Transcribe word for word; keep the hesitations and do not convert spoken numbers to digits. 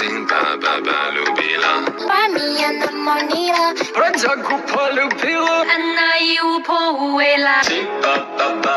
Sing ba ba ba lubila. Parmian na monila. Raja kupa lubila. Anayu po uwela. Sing ba ba ba